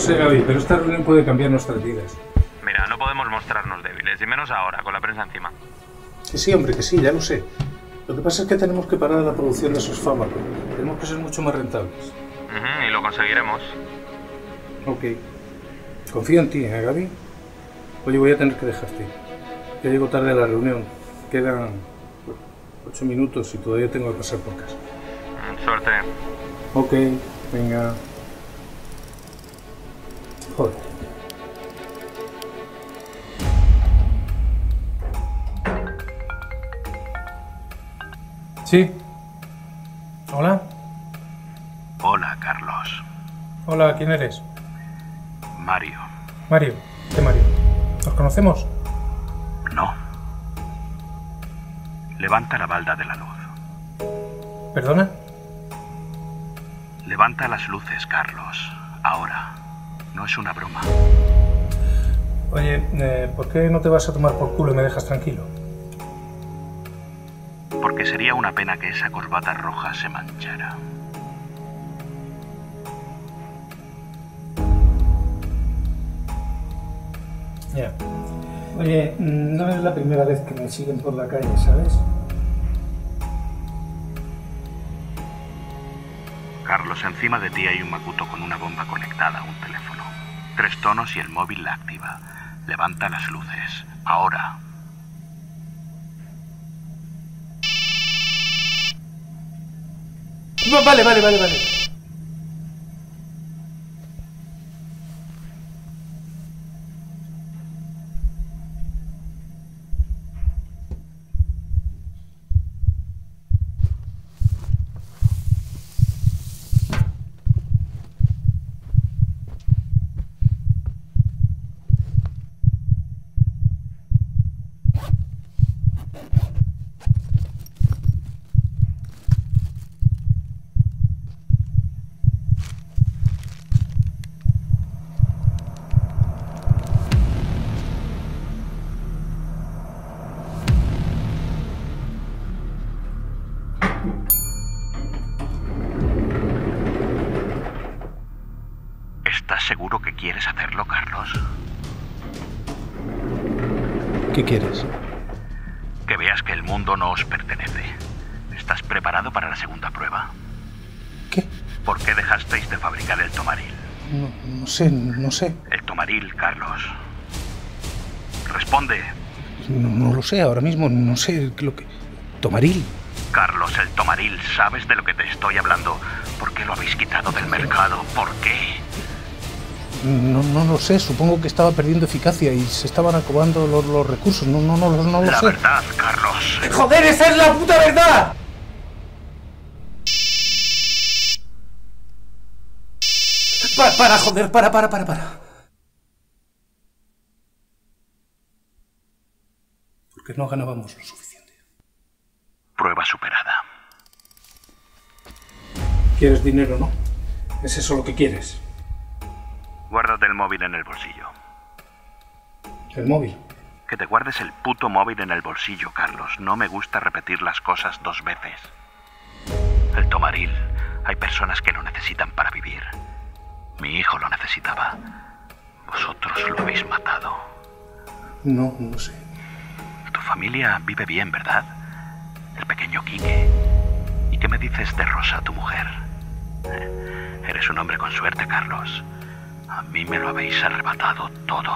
sé, Gaby, pero esta reunión puede cambiar nuestras vidas. Mira, no podemos mostrarnos débiles, y menos ahora, con la prensa encima. Que sí, hombre, que sí, ya lo sé. Lo que pasa es que tenemos que parar la producción de esos fármacos. Tenemos que ser mucho más rentables. Y lo conseguiremos. Ok. Confío en ti, ¿eh, Gaby? Oye, voy a tener que dejarte. Ya llego tarde a la reunión. Quedan 8 minutos y todavía tengo que pasar por casa. Suerte. Ok, venga. Joder. Sí. Hola. Hola, Carlos. Hola, ¿quién eres? Mario. Mario. ¿Qué Mario? ¿Nos conocemos? No. Levanta la balda de la luz. ¿Perdona? Levanta las luces, Carlos. Ahora. No es una broma. Oye, ¿por qué no te vas a tomar por culo y me dejas tranquilo? Porque sería una pena que esa corbata roja se manchara. Ya. Oye, no es la primera vez que me siguen por la calle, ¿sabes? Carlos, encima de ti hay un Makuto con una bomba conectada a un teléfono. 3 tonos y el móvil la activa. Levanta las luces. Ahora. Vale. ¿Estás seguro que quieres hacerlo, Carlos? ¿Qué quieres? Que veas que el mundo no os pertenece. ¿Estás preparado para la segunda prueba? ¿Qué? ¿Por qué dejasteis de fabricar el tomaril? No sé. El tomaril, Carlos. Responde. No lo sé, ahora mismo no sé lo que... ¿Tomaril? Carlos, el tomaril, ¿sabes de lo que te estoy hablando? ¿Por qué lo habéis quitado del mercado? ¿Por qué? No lo sé, supongo que estaba perdiendo eficacia y se estaban acabando los recursos, no lo sé. La verdad, Carlos. ¡Joder, esa es la puta verdad! Para, joder, para. Porque no ganábamos lo suficiente. Prueba superada. ¿Quieres dinero, no? ¿Es eso lo que quieres? Guárdate el móvil en el bolsillo. ¿El móvil? Que te guardes el puto móvil en el bolsillo, Carlos. No me gusta repetir las cosas 2 veces. El tomaril. Hay personas que lo necesitan para vivir. Mi hijo lo necesitaba. Vosotros lo habéis matado. No sé. Tu familia vive bien, ¿verdad? El pequeño Quique. ¿Y qué me dices de Rosa, tu mujer? Eres un hombre con suerte, Carlos. A mí me lo habéis arrebatado todo.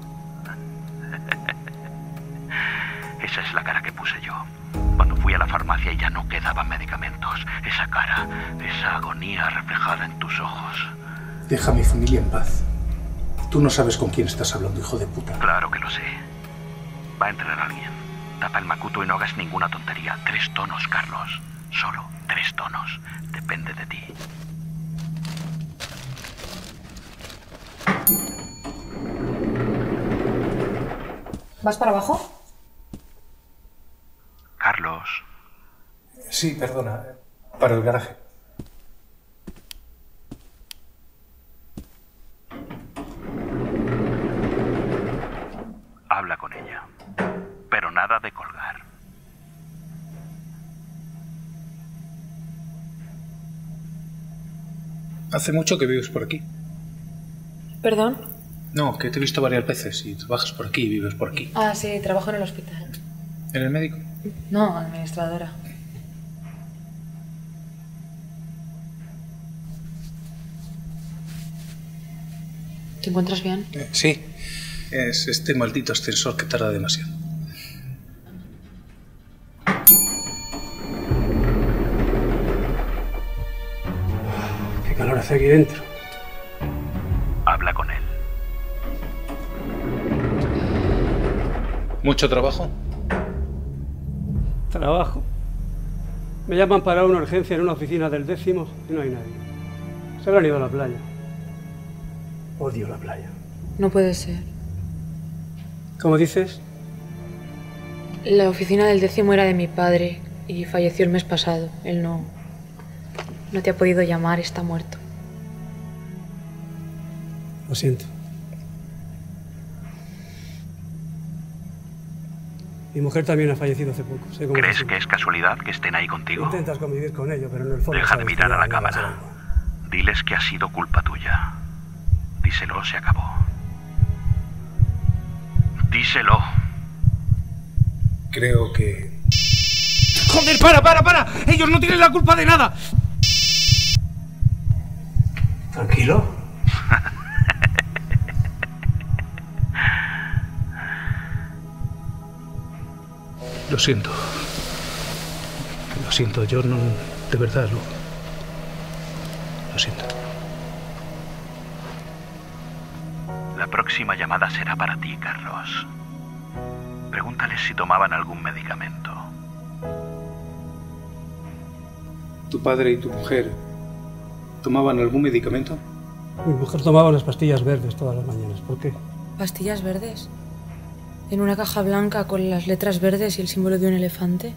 Esa es la cara que puse yo cuando fui a la farmacia y ya no quedaban medicamentos. Esa cara, esa agonía reflejada en tus ojos. Deja a mi familia en paz. Tú no sabes con quién estás hablando, hijo de puta. Claro que lo sé. Va a entrar alguien. Tapa el Makuto y no hagas ninguna tontería. 3 tonos, Carlos. Solo 3 tonos. Depende de ti. ¿Vas para abajo? Carlos. Sí, perdona. Para el garaje. Habla con ella. Pero nada de colgar. Hace mucho que vives por aquí. ¿Perdón? No, que te he visto varias veces y trabajas por aquí y vives por aquí. Ah, sí, trabajo en el hospital. ¿Eres médico? No, administradora. ¿Te encuentras bien? Sí. Es este maldito ascensor que tarda demasiado. Qué calor hace aquí dentro. Habla con él. ¿Mucho trabajo? Trabajo. Me llaman para una urgencia en una oficina del 10º y no hay nadie. Se habrán ido a la playa. Odio la playa. No puede ser. ¿Cómo dices? La oficina del 10º era de mi padre y falleció el mes pasado. Él no te ha podido llamar, está muerto. Lo siento. Mi mujer también ha fallecido hace poco. Sé cómo ¿Crees se que es casualidad que estén ahí contigo? Intentas convivir con ello, pero en el fondo... Deja de sabes mirar que a la ya no va ser cámara. igual. Diles que ha sido culpa tuya. Díselo, se acabó. Díselo. Creo que... ¡Joder, para! ¡Ellos no tienen la culpa de nada! ¿Tranquilo? Lo siento. Lo siento, yo no... De verdad, lo siento. La próxima llamada será para ti, Carlos. Pregúntales si tomaban algún medicamento. ¿Tu padre y tu mujer tomaban algún medicamento? Mi mujer tomaba unas pastillas verdes todas las mañanas. ¿Por qué? ¿Pastillas verdes? ¿En una caja blanca con las letras verdes y el símbolo de un elefante?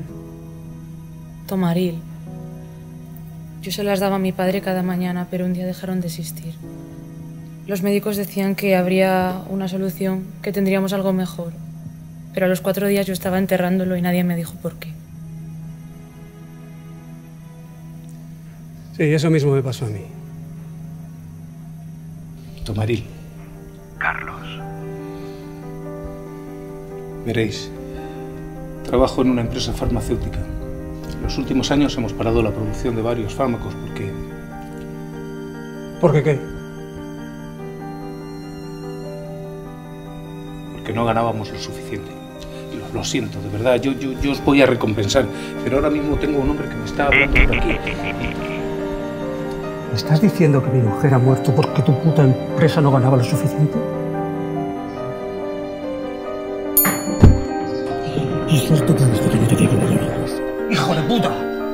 Tomaril. Yo se las daba a mi padre cada mañana, pero un día dejaron de existir. Los médicos decían que habría una solución, que tendríamos algo mejor. Pero a los 4 días yo estaba enterrándolo y nadie me dijo por qué. Sí, eso mismo me pasó a mí. Tomaril. Carlos. Veréis, trabajo en una empresa farmacéutica. En los últimos años hemos parado la producción de varios fármacos porque... ¿Por qué qué? Porque no ganábamos lo suficiente. Lo siento, de verdad, yo os voy a recompensar, pero ahora mismo tengo un hombre que me está hablando por aquí. ¿Me estás diciendo que mi mujer ha muerto porque tu puta empresa no ganaba lo suficiente? ¿Es cierto que desde que no te digo lo llamas? ¡Hijo de puta!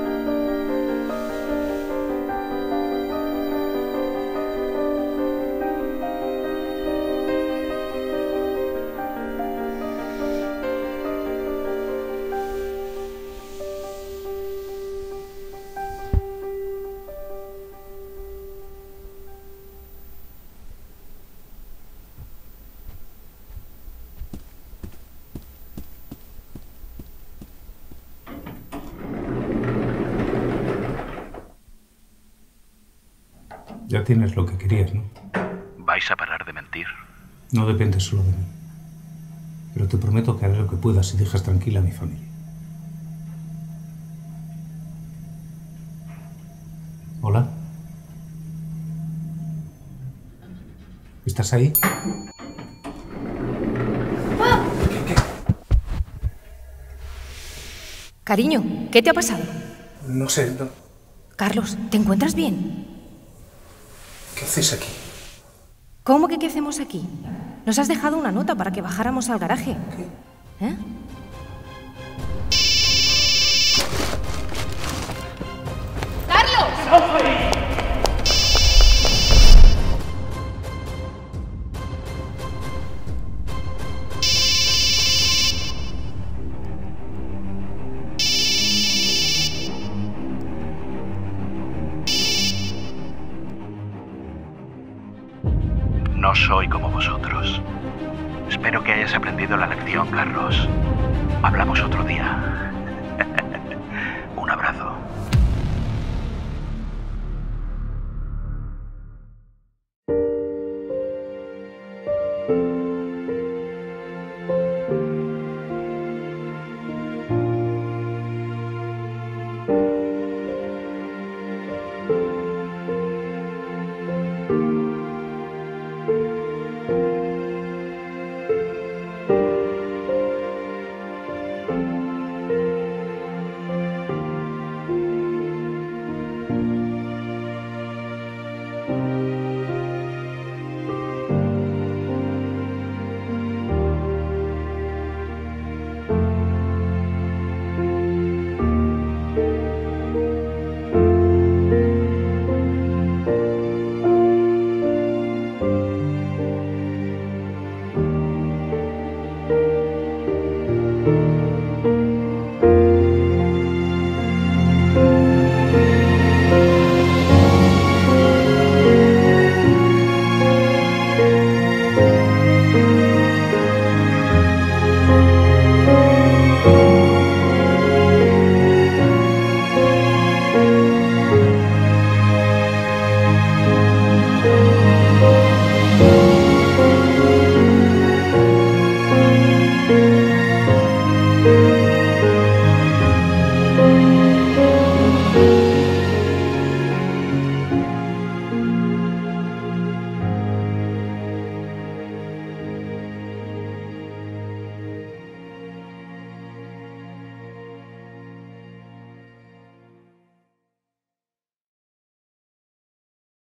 Ya tienes lo que querías, ¿no? ¿Vais a parar de mentir? No depende solo de mí. Pero te prometo que haré lo que puedas si dejas tranquila a mi familia. ¿Hola? ¿Estás ahí? ¿Qué? Cariño, ¿qué te ha pasado? No sé, no. Carlos, ¿te encuentras bien? ¿Qué haces aquí? ¿Cómo que qué hacemos aquí? Nos has dejado una nota para que bajáramos al garaje. ¿Qué? ¿Eh? No soy como vosotros. Espero que hayas aprendido la lección, Carlos. Hablamos otro día.